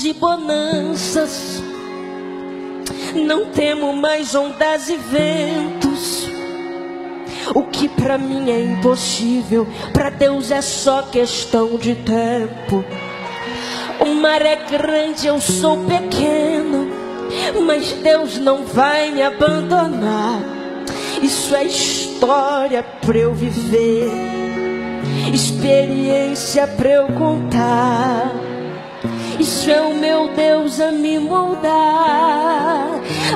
e bonanças, não temo mais ondas e ventos. O que pra mim é impossível, pra Deus é só questão de tempo. O mar é grande, eu sou pequeno, mas Deus não vai me abandonar. Isso é história pra eu viver, experiência pra eu contar. Isso é o meu Deus a me moldar.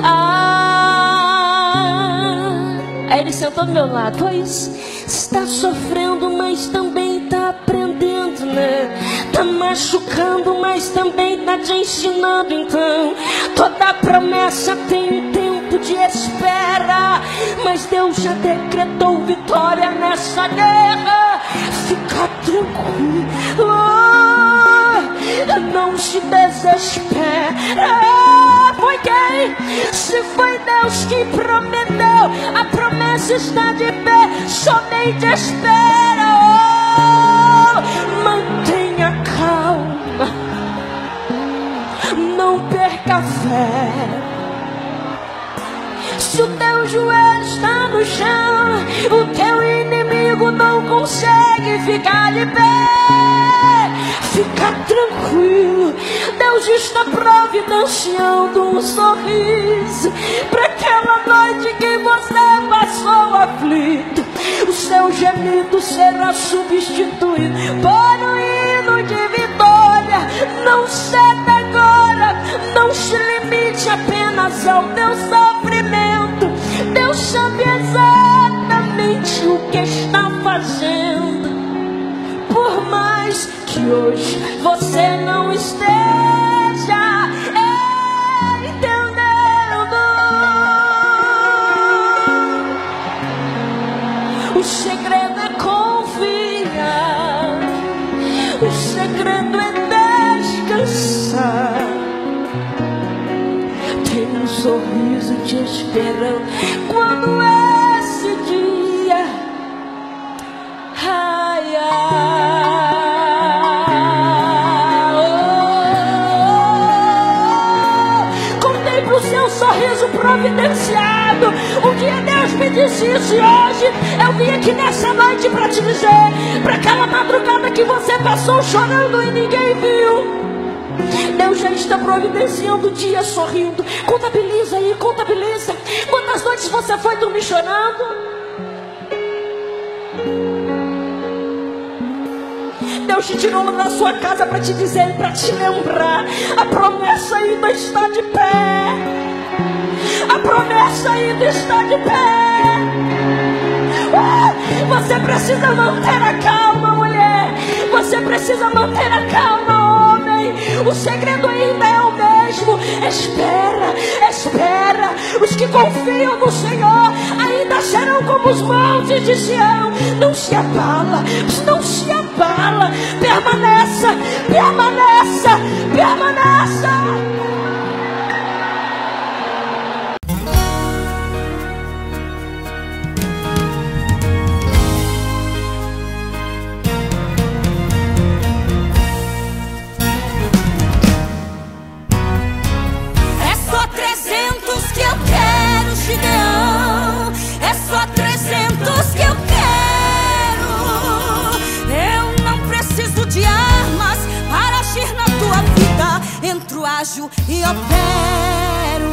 Aí ele sentou do meu lado. Pois está sofrendo, mas também está aprendendo, né? Tá machucando, mas também tá te ensinando. Então toda promessa tem um tempo de espera, mas Deus já decretou vitória nessa guerra. Fica tranquilo, não se desespera. Foi quem? Se foi Deus que prometeu, a promessa está de pé, somente espera. Mantenha calma, não perca a fé. Se o teu joelho está no chão, o teu inimigo não consegue ficar de pé. Fica tranquilo, Deus está providenciando um sorriso para aquela noite que você passou aflito. O seu gemido será substituído por um hino de vitória. Não ceda agora, não se limite apenas ao teu sofrimento. Deus sabe exatamente o que está fazendo. Por mais que hoje você não esteja entendendo, o segredo é confiar, o segredo é descansar. Tem um sorriso te esperando quando esse dia sorriso providenciado. Um dia Deus me disse isso, e hoje eu vim aqui nessa noite para te dizer, para aquela madrugada que você passou chorando e ninguém viu, Deus já está providenciando o dia sorrindo. Contabiliza aí, contabiliza. Quantas noites você foi dormir chorando? Deus te tirou da sua casa para te dizer, para te lembrar, a promessa ainda está de pé. A promessa ainda está de pé. Você precisa manter a calma, mulher. Você precisa manter a calma, homem. O segredo ainda é o mesmo. Espera, espera. Os que confiam no Senhor ainda serão como os montes de Sião. Não se abala, não se abala. Permaneça, permaneça, permaneça. É só 300 que eu quero. Eu não preciso de armas para agir na tua vida. Entro, ajo e opero.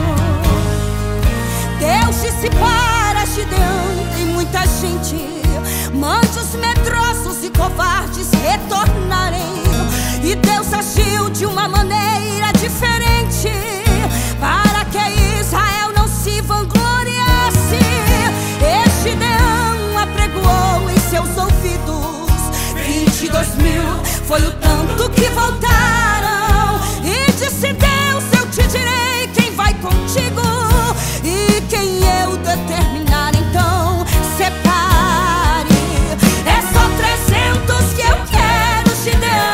Deus disse para Gideão: tem muita gente, mande os medrosos e covardes retornarem. E Deus agiu de uma maneira diferente, para que Israel não se vangloriasse. E Gideão apregoou em seus ouvidos: 22.000 foi o tanto que voltaram. E disse Deus: eu te direi quem vai contigo, e quem eu determinar, então separe. É só 300 que eu quero, Gideão.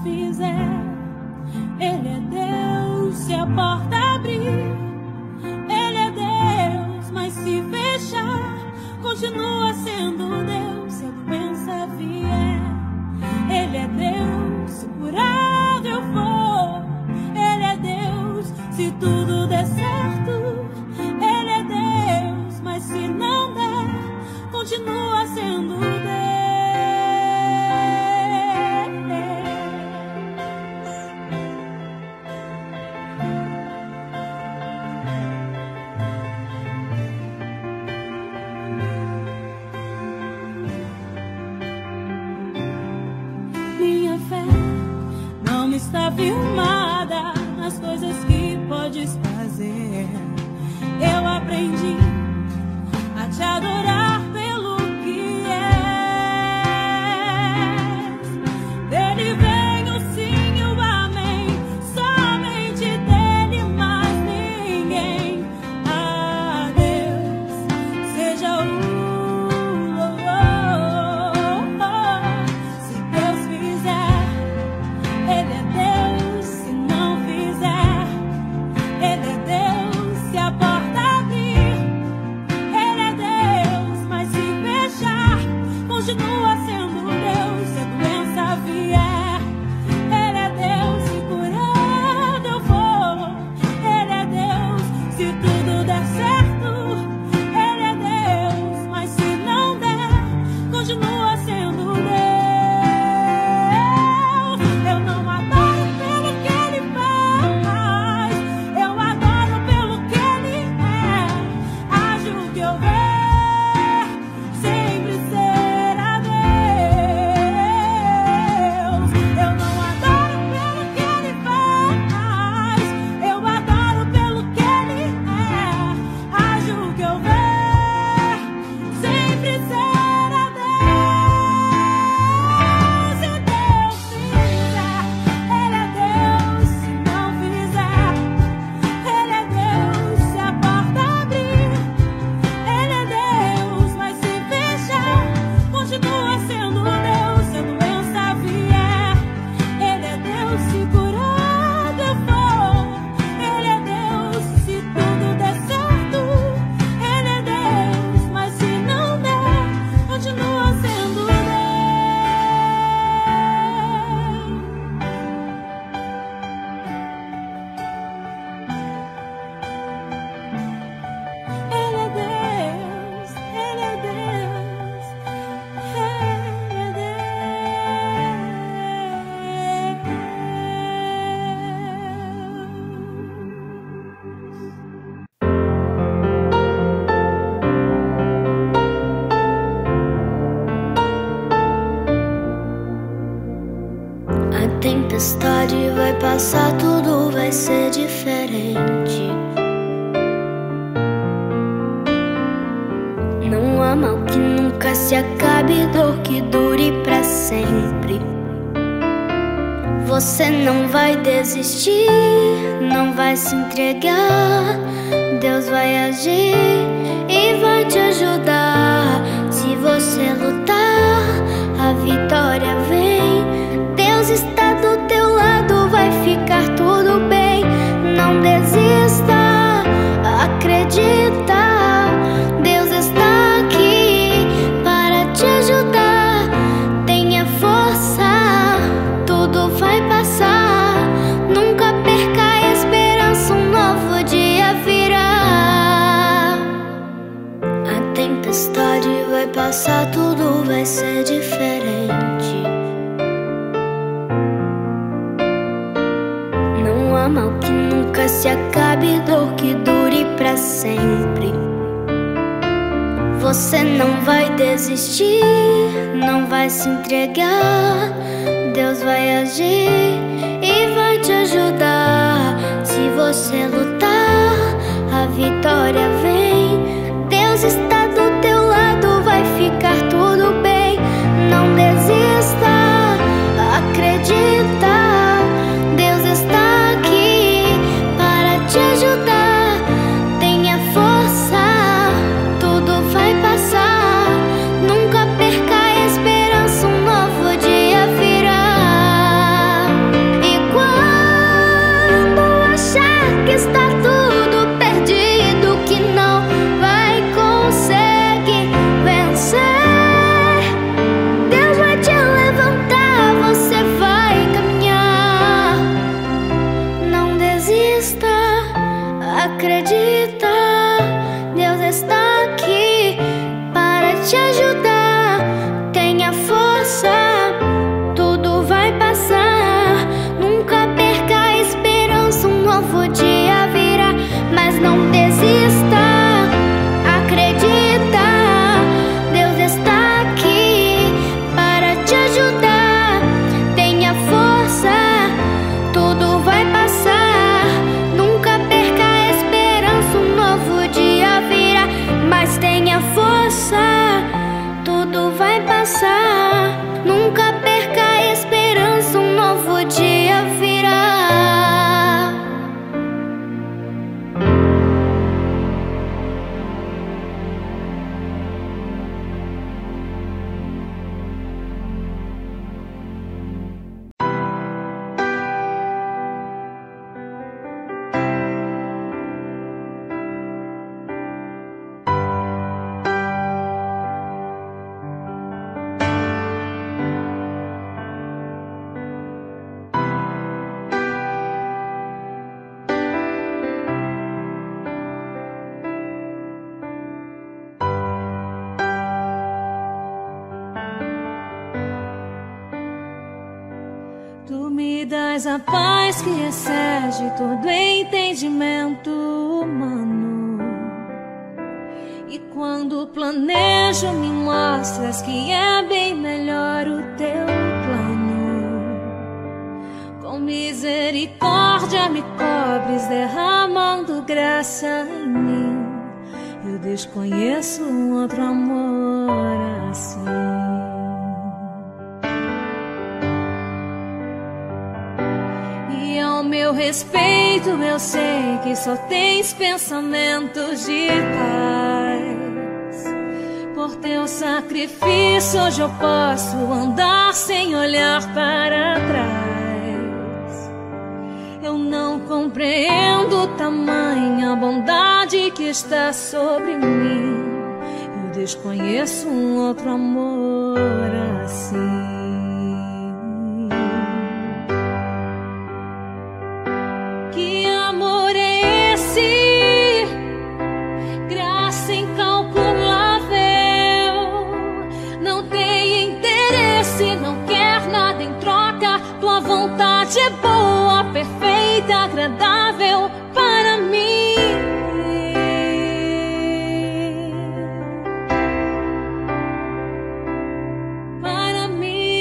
fizer, Ele é Deus. Se a porta abrir, Ele é Deus. Mas se fechar, continua sendo Deus. Se a doença vier, Ele é Deus. Se curado eu for, Ele é Deus. Se tudo der certo, Ele é Deus. Mas se não der, continua sendo Deus. Minha fé não está firmada nas coisas que podes fazer. Eu aprendi a te adorar pelo que és. Dele vem o sim e o amém, somente dele, mais ninguém. A Deus seja o louvor. Se Deus fizer, Ele é Deus. Se não fizer, Ele é Deus. Se a porta abrir, Ele é Deus. Mas se fechar, continua sendo Deus. Se a doença vier, Ele é Deus. Se curado eu for, Ele é Deus. Se tudo der certo, Ele é Deus. Mas se não der, continua sendo Deus. Eu não adoro pelo que Ele faz, eu adoro pelo que Ele é. Acho que eu ver, sempre será Deus. Eu não adoro pelo que Ele faz, eu adoro pelo que Ele é. Acho que eu ver, sempre será Deus. Se Deus fizer, Ele é Deus. Se não fizer, Ele é Deus. Se a porta abrir, Ele é Deus. Mas se fechar, continua sendo Deus. Se a doença vier, Ele é Deus. Se curado eu for, Ele é Deus. Se tudo der certo, Ele é Deus. Mas se não der, continua sendo Deus. Ele é Deus, Ele é Deus, Ele é A tempestade vai passar, tudo vai ser diferente. Não há mal que nunca se acabe, dor que dure pra sempre. Você não vai desistir, não vai se entregar. Deus vai agir e vai te ajudar. Se você lutar, a vitória vem. Deus está do teu lado, vai ficar tudo bem. Não desista, acredita. Deus está aqui para te ajudar. Tenha força, tudo vai passar. Nunca perca a esperança, um novo dia virá. A tempestade vai passar, tudo vai ser diferente. Não há mal que nunca se acabe, dor que dure pra sempre. Você não vai desistir, não vai se entregar. Deus vai agir e vai te ajudar. Se você lutar, a vitória vem. Deus está do teu lado, vai ficar tudo bem. Não desista, acredita. Deus está aqui para te ajudar. Tenha força, tudo vai passar. Nunca perca a esperança, um novo dia virá. me dás a paz que excede todo entendimento humano. E quando planejo, me mostras que é bem melhor o teu plano. Com misericórdia me cobres, derramando graça em mim. Eu desconheço um outro amor assim. E ao meu respeito eu sei que só tens pensamentos de paz. Por teu sacrifício hoje eu posso andar sem olhar para trás. Eu não compreendo tamanha bondade que está sobre mim. Eu desconheço um outro amor assim. Que amor é esse? Graça incalculável. Não tem interesse, não quer nada em troca. Tua vontade é boa, perfeita, agradável para mim. Para mim.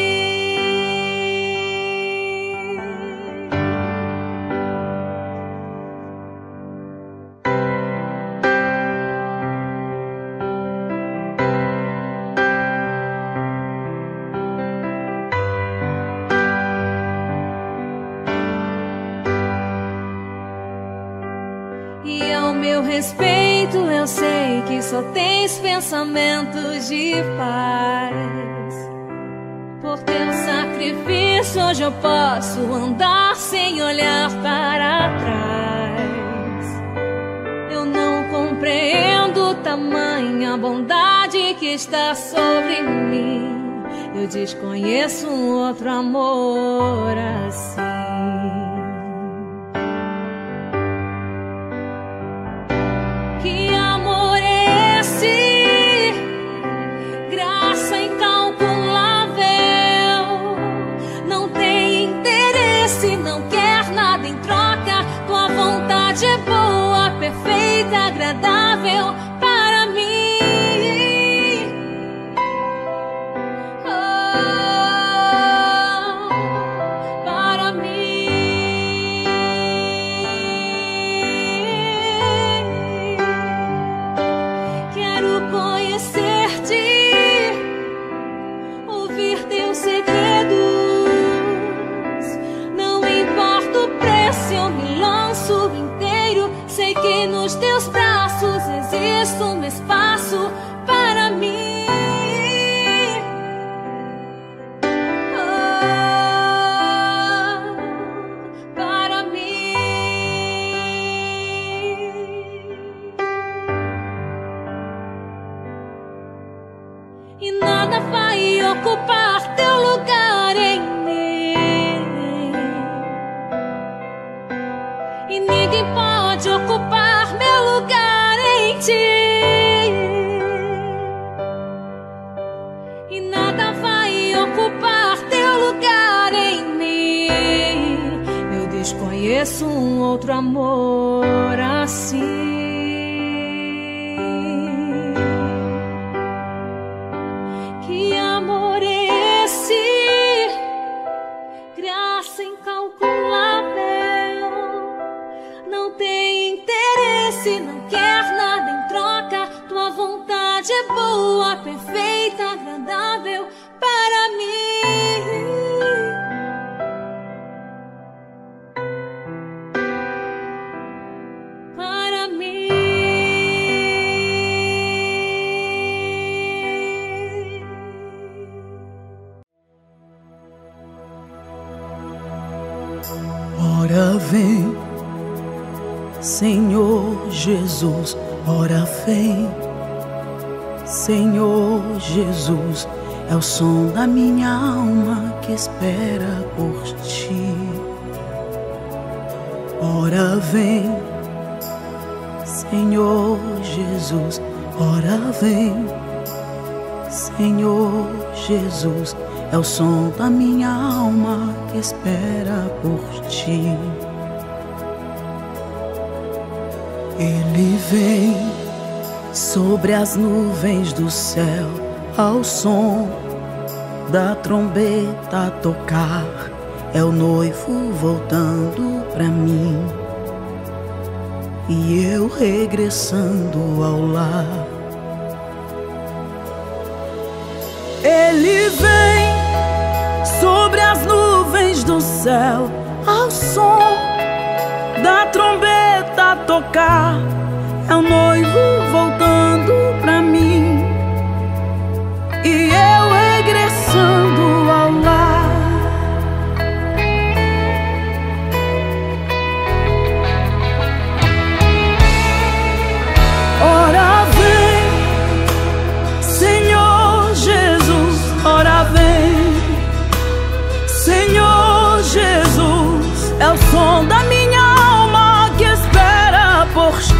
E ao meu respeito eu sei que só tens pensamentos de paz. Por teu sacrifício hoje eu posso andar sem olhar para trás. Eu não compreendo tamanha bondade que está sobre mim. Eu desconheço um outro amor assim. Que amor é esse? Graça incalculável. Não tem interesse, não quer nada em troca. Tua vontade é boa, perfeita, agradável para mim. Oh, para mim. Quero conhecer-te, ouvir teus segredos. Não importa o preço, eu me lanço inteiro. Sei que nos teus braços existe um espaço para mim. Oh, para mim. E nada vai ocupar teu lugar em mim. E ninguém pode ocupar meu lugar em ti. E nada vai ocupar teu lugar em mim. Eu desconheço um outro amor assim. Que amor é esse? Graça incalculável. Não tem interesse, não quer nada em troca. Tua vontade é boa, perfeita, agradável para mim. Para mim. Ora vem, Senhor Jesus, ora vem, Senhor Jesus, é o som da minha alma que espera por ti. Ora vem, Senhor Jesus, ora vem, Senhor Jesus, é o som da minha alma que espera por ti. Ele vem sobre as nuvens do céu, ao som da trombeta a tocar. É o noivo voltando pra mim e eu regressando ao lar. Ele vem sobre as nuvens do céu, ao som da trombeta a tocar. É o noivo voltando pra mim e eu regressando ao lar. Ora vem, Senhor Jesus, ora vem, Senhor Jesus, é o som da minha alma que espera por ti.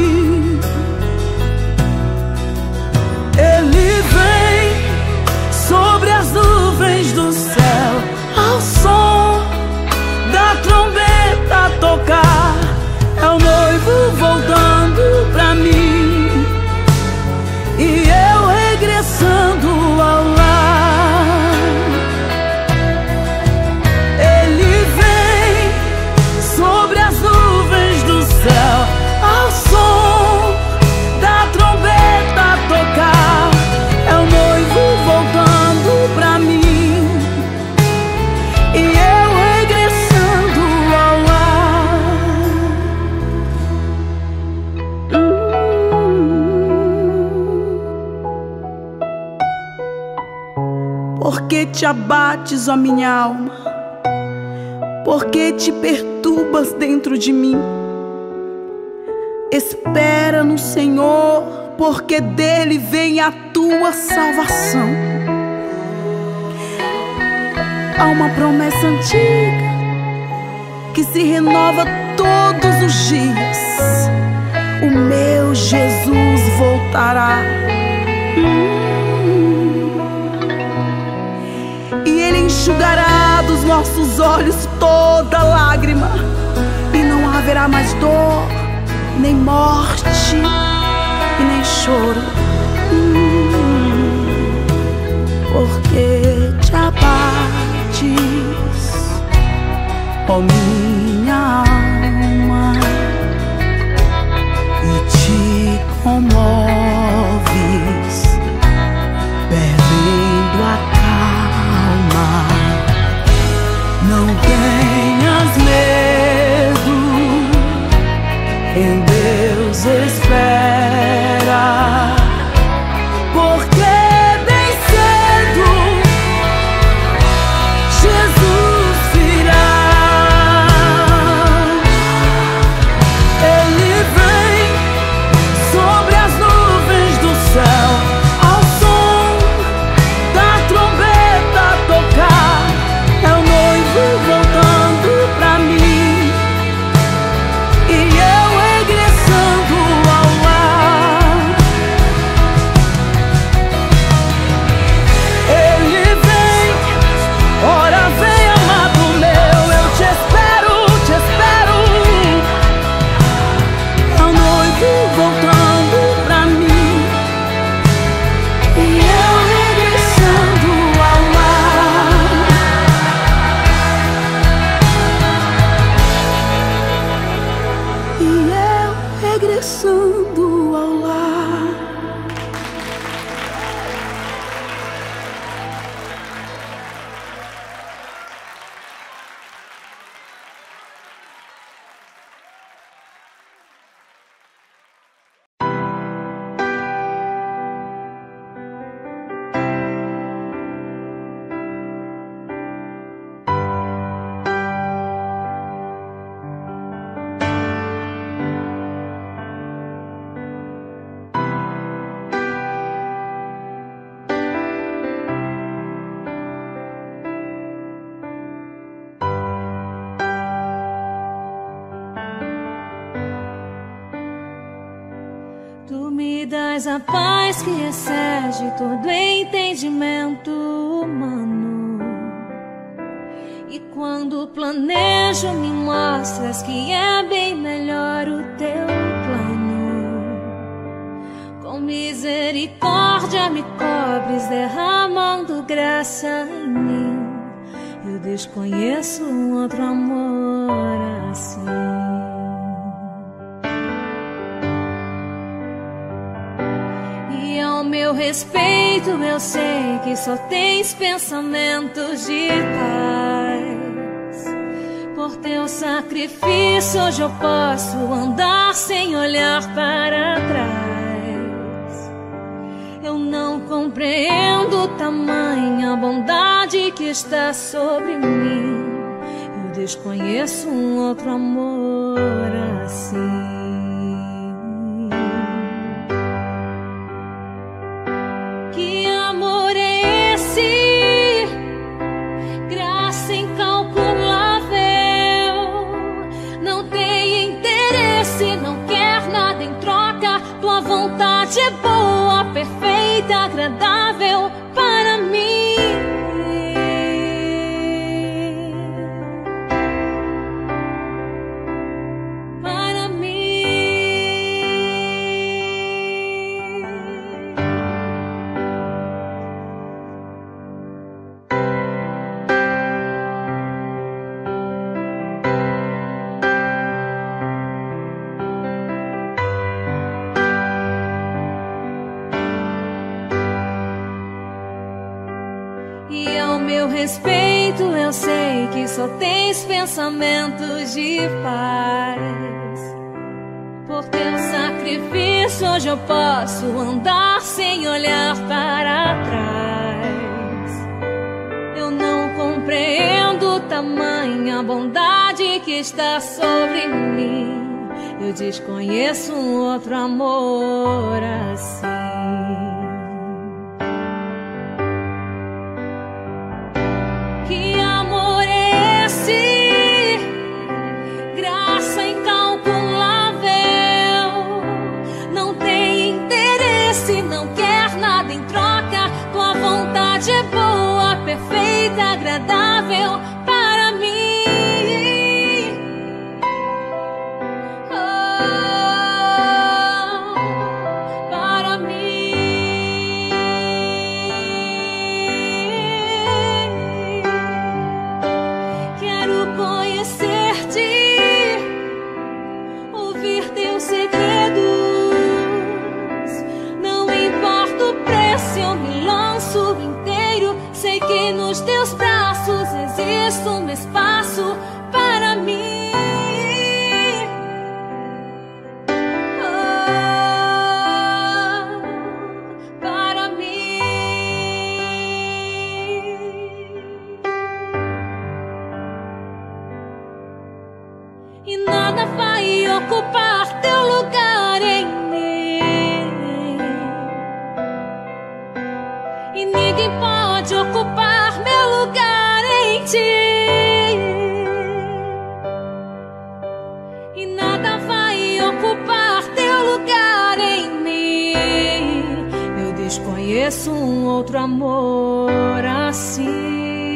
Ele vem sobre as nuvens do céu, ao som da trombeta a tocar. É o noivo voltando pra mim e eu regressando ao lar. Ele vem sobre as nuvens do céu, ao som da trombeta a tocar. É o noivo voltando pra mim e eu regressando ao lar. Por que te abates, ó minha alma? Por que te perturbas dentro de mim? Espera no Senhor, porque dele vem a tua salvação. Há uma promessa antiga que se renova todos os dias. O meu Jesus voltará. E ele enxugará dos nossos olhos toda lágrima, e não haverá mais dor, nem morte e nem choro. Porque te abates, ó minha alma, e te comoves, perdendo a calma. Não tenhas medo, em Deus espera, porque bem cedo Jesus virá. Ele vem sobre as nuvens do céu, ao som da trombeta a tocar. É o noivo voltando pra mim e eu regressando ao lar. Ele vem, ora vem, amado meu, eu te espero, te espero. É o noivo voltando pra mim e eu regressando ao lar. E eu regressando ao lar. Tu me dás a paz que excede todo entendimento humano. planejo, me mostras que é bem melhor o teu plano. Com misericórdia me cobres, derramando graça em mim. Eu desconheço um outro amor assim. E ao meu respeito eu sei que só tens pensamentos de paz. Por teu sacrifício hoje eu posso andar sem olhar para trás. Eu não compreendo tamanha bondade que está sobre mim. Eu desconheço um outro amor assim. Que amor é esse? Graça incalculável. Não tem interesse, não quer nada em troca. Tua vontade é boa, perfeita, agradável para mim. Para mim. E ao meu respeito eu sei que só tens pensamentos de paz. Por teu sacrifício hoje eu posso andar sem olhar para trás. Eu não compreendo tamanha bondade que está sobre mim. Eu desconheço um outro amor assim. Que amor é esse? Graça incalculável. Não tem interesse, não quer nada em troca. Tua vontade é boa, perfeita, agradável para mim. Oh, para mim. Quero conhecer-te, ouvir teus segredos. Não importa o preço, eu me lanço inteiro. Sei que nos teus braços existe um espaço para mim. Oh, para mim. E nada vai ocupar teu lugar em mim. E ninguém pode ocupar meu lugar em ti. E nada vai ocupar teu lugar em mim. Eu desconheço um outro amor assim.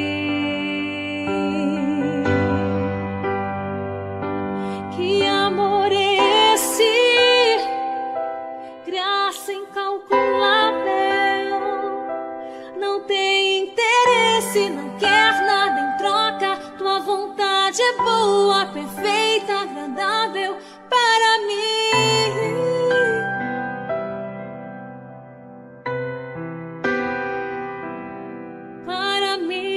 Que amor é esse? Graça incalculável. Não tem interesse, não quer nada em troca. Tua vontade é boa, perfeita, agradável para mim. Para mim.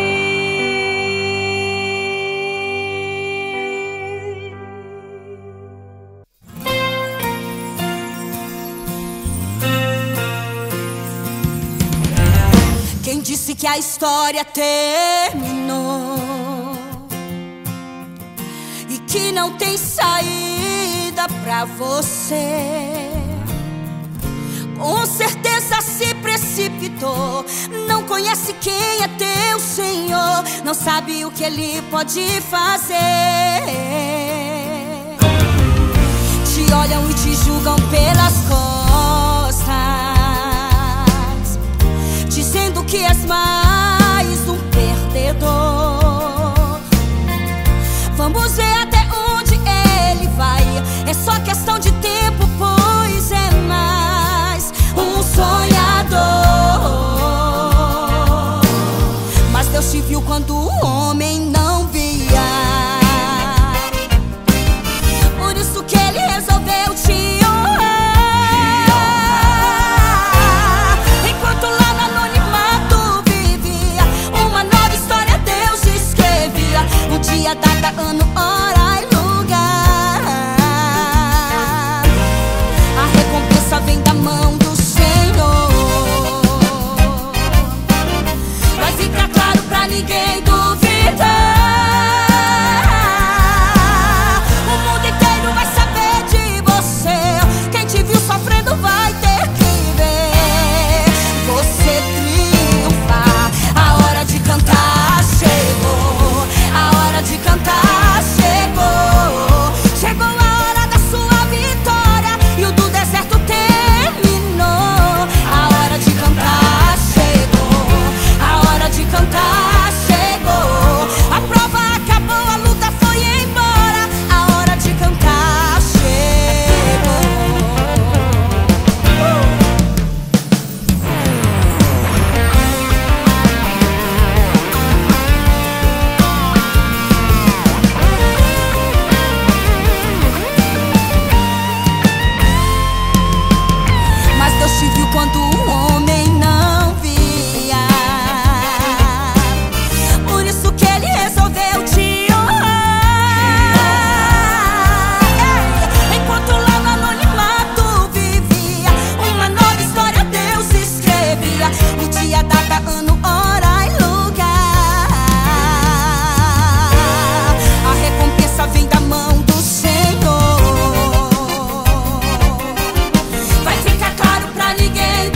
Quem disse que a história terminou e que não tem saída pra você? Com certeza se precipitou. Não conhece quem é teu Senhor, não sabe o que Ele pode fazer. Te olham e te julgam pelas costas, dizendo que és mais um perdedor. Deus te viu quando o homem não via. Por isso que Ele resolveu te honrar. Enquanto lá no anonimato vivia, uma nova história Deus escrevia. O dia, data, ano, hora e lugar. A recompensa vem da mão do Senhor. Vai ficar claro pra ninguém duvidar. O mundo inteiro vai saber de você. Quem te viu sofrendo vai ter que ver você triunfar. A hora de cantar chegou. A hora de cantar chegou. Chegou a hora da sua vitória e o do deserto terminou. A hora de cantar chegou. A hora de cantar chegou. A prova acabou, a luta foi embora. A hora de cantar chegou. Mas Deus te viu quando o homem não via. Por isso que Ele resolveu te honrar. Enquanto lá no anonimato vivia, uma nova história Deus escrevia. O dia, data, ano, hora e lugar. A recompensa vem da mão do Senhor. Vai ficar claro pra ninguém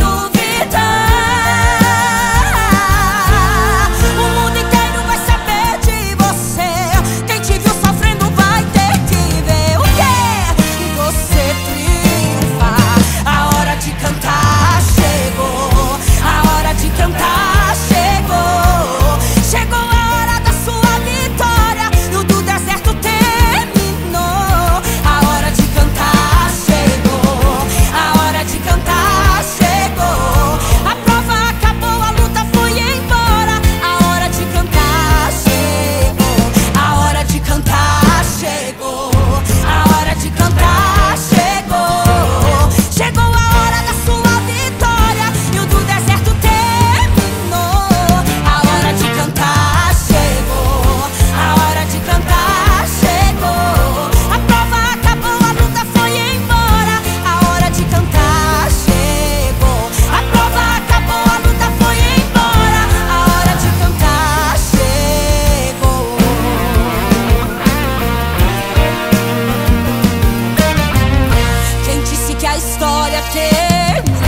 duvidar. O mundo inteiro vai saber de você. Quem te viu sofrendo vai ter que ver o quê? Você triunfar. A hora de cantar chegou. A hora de cantar chegou. Chegou a hora da sua vitória e o do deserto terminou. A hora de cantar chegou. A hora de cantar chegou. A prova acabou, a luta foi embora. A hora de cantar chegou. A hora de cantar chegou. A hora de cantar chegou. Chegou a hora da sua vitória e o do deserto terminou. A hora de cantar chegou. A hora de cantar chegou. A prova acabou, a luta foi embora. A hora de cantar chegou. A prova acabou, a luta foi embora. A hora de cantar chegou. Quem disse que a história terminou?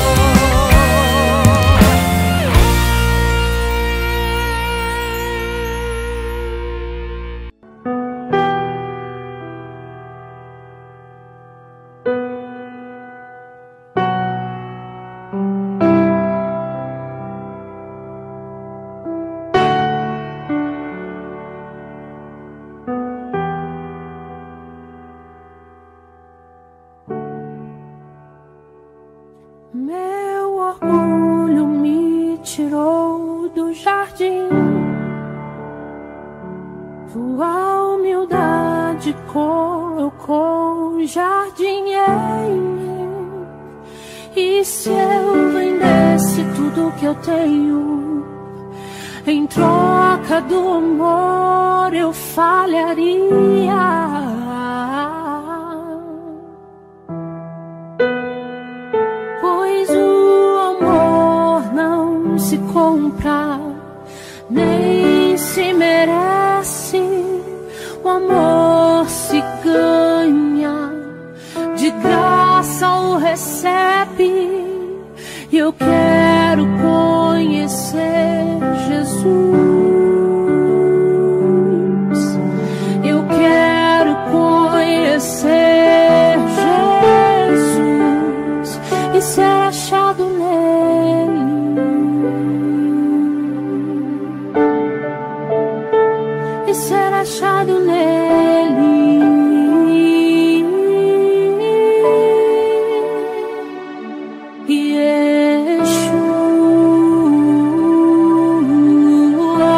Meu orgulho me tirou do jardim. Tua humildade colocou o jardim em mim. E se eu vendesse tudo que eu tenho, em troca do amor eu falharia. Pois o amor não se compra, nem se merece. O amor se ganha, de graça o recebe. E eu quero conhecer Jesus. Eu quero conhecer Jesus e ser achado nele. E ser achado nele. Yeshua.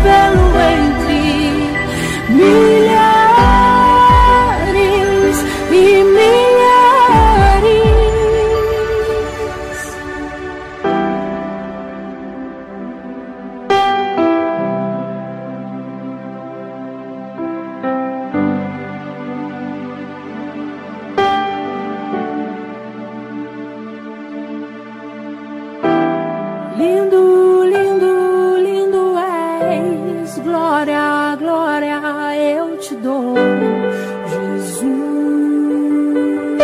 belo entre milhares e milhares. Lindo, lindo, lindo és, glória, glória eu te dou, Jesus.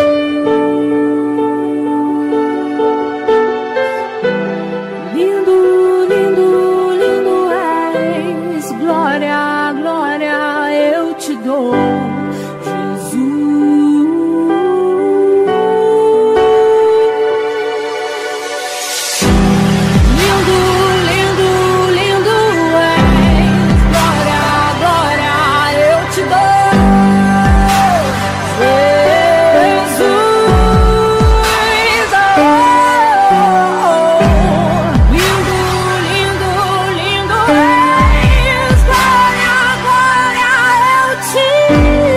Lindo, lindo, lindo és, glória, glória eu te dou, Jesus.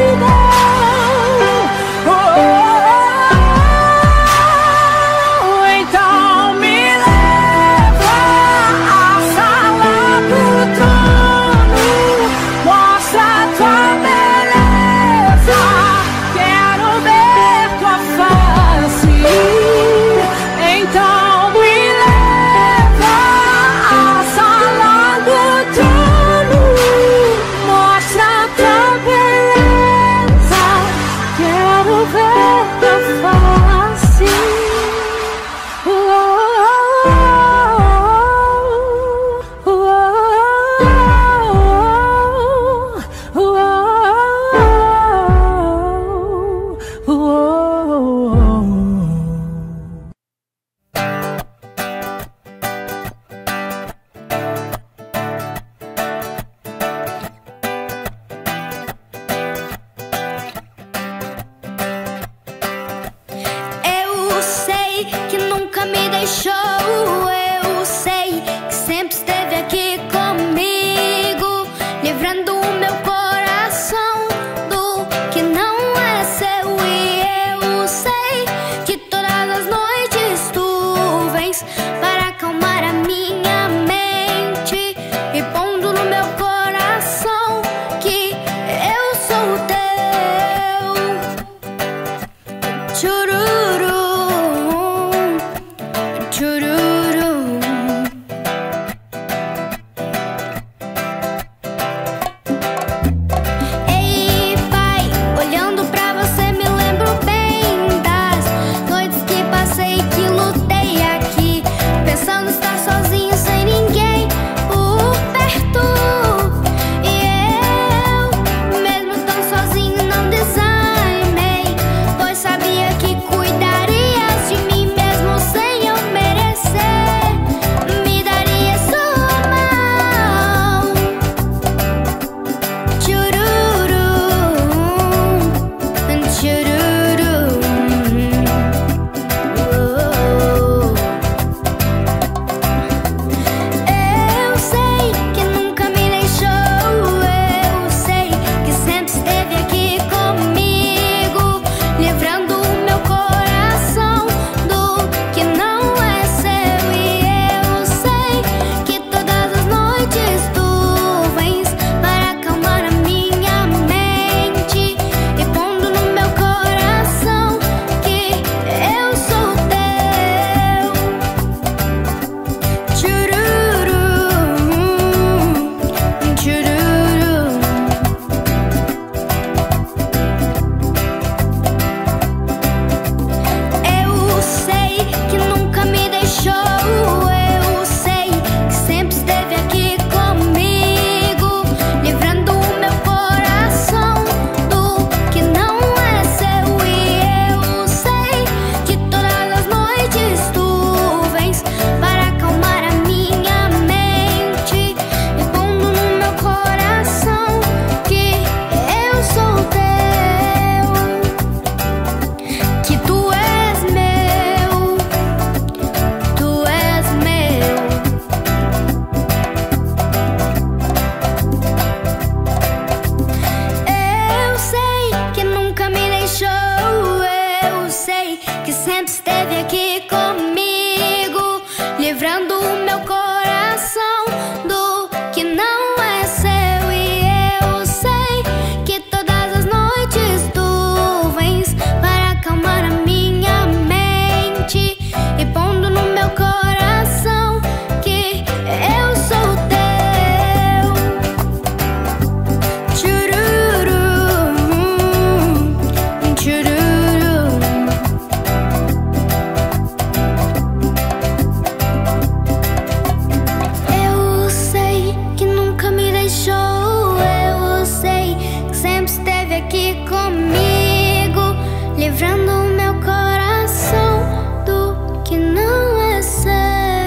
deixou. Eu sei que sempre esteve aqui comigo, livrando o meu coração do que não é seu.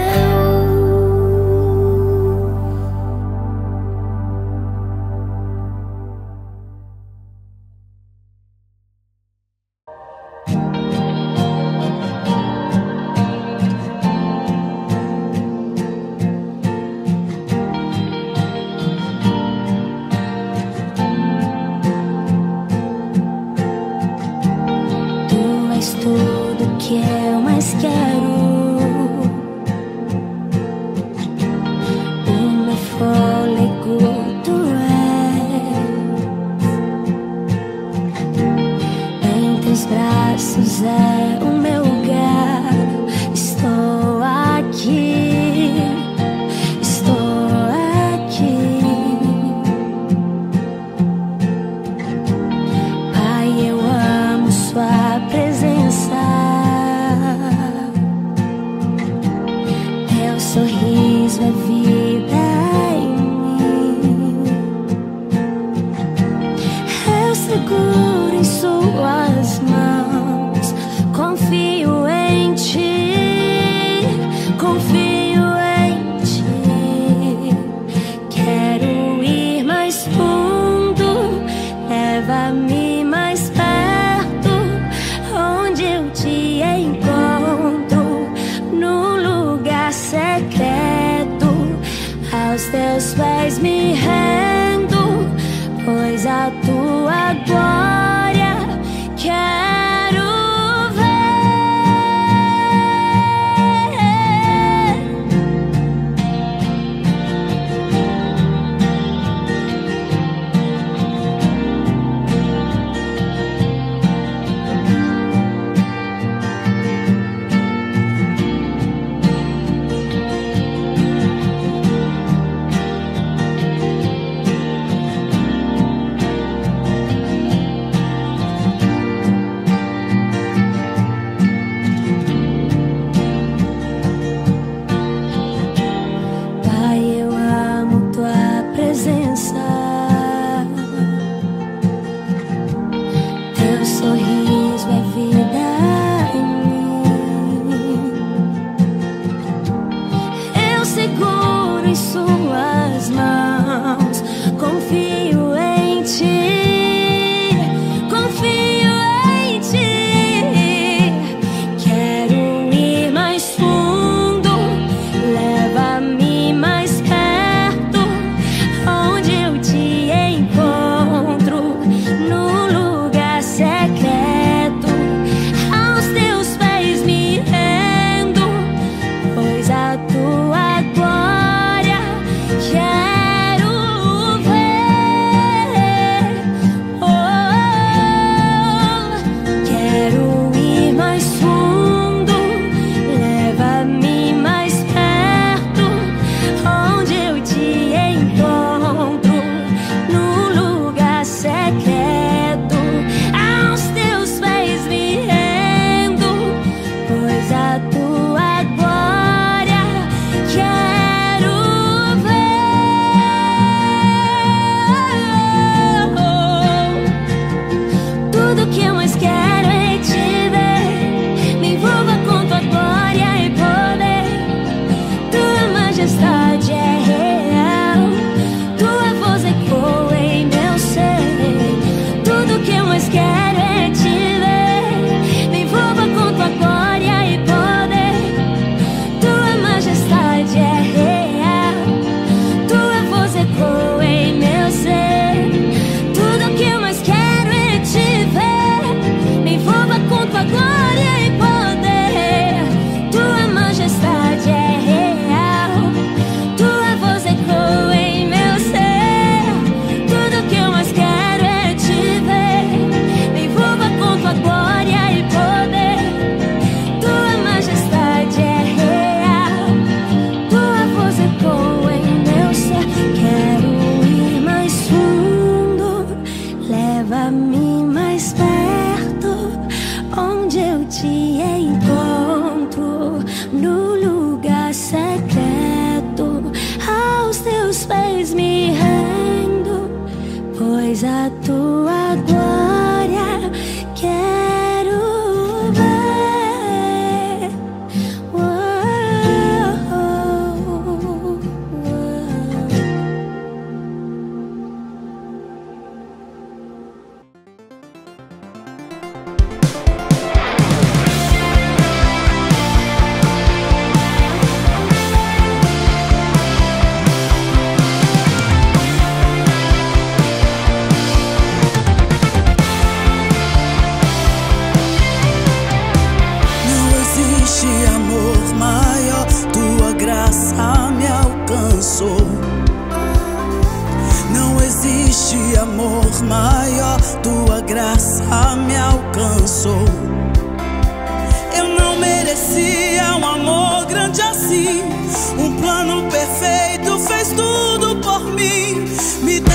Tudo que eu mais quero, o meu fôlego tu és. Em teus braços é o meu lugar. Estou aqui, estou aqui. Pai, eu amo sua presença. Teu sorriso é vida em mim. Eu seguro em suas mãos. Confio em ti, confio em ti. Quero ir mais fundo, leva-me mais perto, onde eu te encontro, no lugar secreto. Aos teus pés me rendo, pois a tua glória quero ver. a tua glória quero ver. Amor maior, tua graça me alcançou. Não existe amor maior, tua graça me alcançou. Eu não merecia um amor grande assim. Um plano perfeito fez tudo por mim. Me